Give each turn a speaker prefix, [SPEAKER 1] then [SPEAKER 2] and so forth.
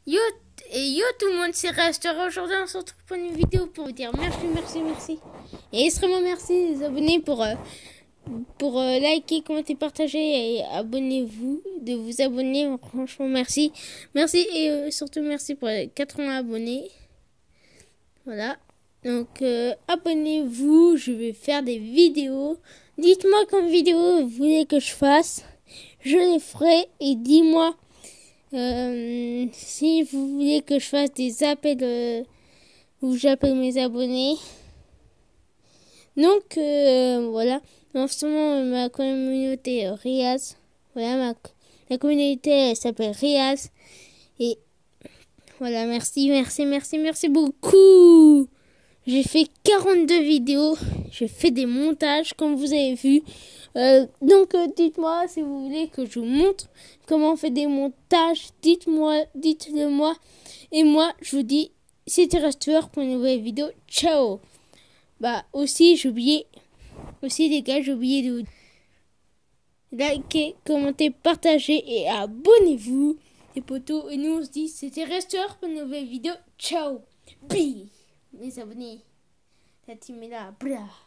[SPEAKER 1] Yo, yo tout le monde, c'est Restaurant. Aujourd'hui, on se retrouve pour une vidéo pour vous dire merci. Et extrêmement merci les abonnés pour liker, commenter, partager et abonnez-vous, de vous abonner. Franchement, merci. Merci et surtout merci pour les 80 abonnés. Voilà. Donc, abonnez-vous, je vais faire des vidéos. Dites-moi quelle vidéo vous voulez que je fasse. Je les ferai et dis-moi si vous voulez que je fasse des appels où j'appelle mes abonnés. Donc, voilà. En ce moment, ma communauté Riaz. Voilà, la communauté elle s'appelle Riaz. Et voilà, merci beaucoup. J'ai fait 42 vidéos. J'ai fait des montages, comme vous avez vu. Donc, dites-moi si vous voulez que je vous montre comment on fait des montages. Dites-le moi. Et moi, je vous dis, c'était Resteur pour une nouvelle vidéo. Ciao. Aussi, les gars, j'ai oublié de vous liker, commenter, partager et abonnez-vous, les potos. Et nous, on se dit, c'était Resteur pour une nouvelle vidéo. Ciao. Bye. Les abonnés. La team est là. Blah.